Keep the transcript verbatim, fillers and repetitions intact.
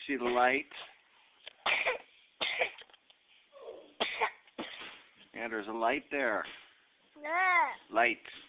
see the light? Yeah, there's a light there. Light.